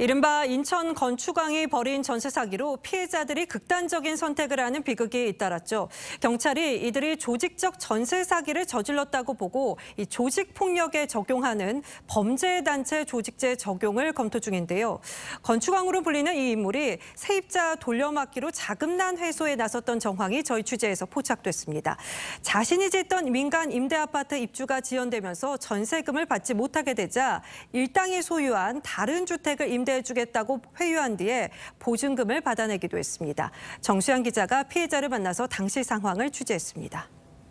이른바 인천 건축왕이 벌인 전세 사기로 피해자들이 극단적인 선택을 하는 비극이 잇따랐죠. 경찰이 이들이 조직적 전세 사기를 저질렀다고 보고 이 조직 폭력에 적용하는 범죄단체 조직죄 적용을 검토 중인데요. 건축왕으로 불리는 이 인물이 세입자 돌려막기로 자금난 회수에 나섰던 정황이 저희 취재에서 포착됐습니다. 자신이 짓던 민간 임대아파트 입주가 지연되면서 전세금을 받지 못하게 되자 일당이 소유한 다른 주택을 임대해주겠다고 회유한 뒤에 보증금을 받아내기도 했습니다. 정수양 기자가 피해자를 만나서 당시 상황을 취재했습니다.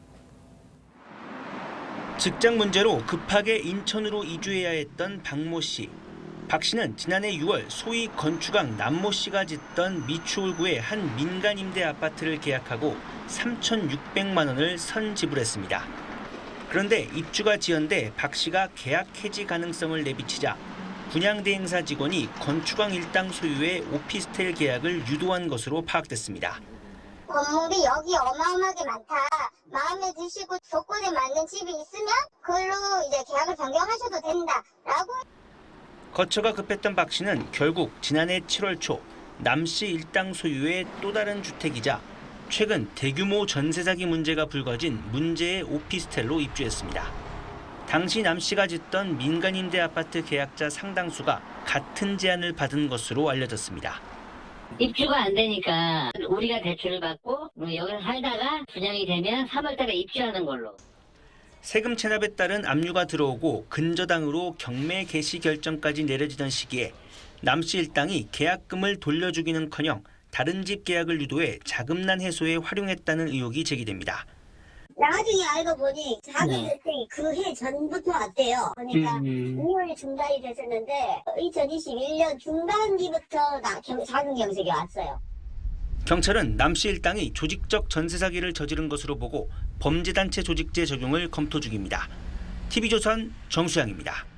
직장 문제로 급하게 인천으로 이주해야 했던 박모 씨. 박 씨는 지난해 6월 소위 건축왕 남모 씨가 짓던 미추홀구의 한 민간 임대 아파트를 계약하고 3,600만 원을 선지불했습니다. 그런데 입주가 지연돼 박 씨가 계약 해지 가능성을 내비치자 분양대행사 직원이 건축왕 일당 소유의 오피스텔 계약을 유도한 것으로 파악됐습니다. 건물이 여기 어마어마하게 많다. 마음에 드시고 조건에 맞는 집이 있으면 그걸로 이제 계약을 변경하셔도 된다라고. 거처가 급했던 박 씨는 결국 지난해 7월 초 남 씨 일당 소유의 또 다른 주택이자 최근 대규모 전세 사기 문제가 불거진 문제의 오피스텔로 입주했습니다. 당시 남 씨가 짓던 민간 임대 아파트 계약자 상당수가 같은 제안을 받은 것으로 알려졌습니다. 입주가 안 되니까 우리가 대출을 받고 여기서 살다가 분양이 되면 3월 달에 입주하는 걸로. 세금 체납에 따른 압류가 들어오고 근저당으로 경매 개시 결정까지 내려지던 시기에 남 씨 일당이 계약금을 돌려주기는커녕 다른 집 계약을 유도해 자금난 해소에 활용했다는 의혹이 제기됩니다. 나중에 알고 보니 자금주택이 그 해 전부터 왔대요. 그러니까 2월에 중단이 됐었는데 2021년 중반기부터 자금 경색이 왔어요. 경찰은 남 씨 일당이 조직적 전세 사기를 저지른 것으로 보고 범죄단체 조직죄 적용을 검토 중입니다. TV조선 정수양입니다.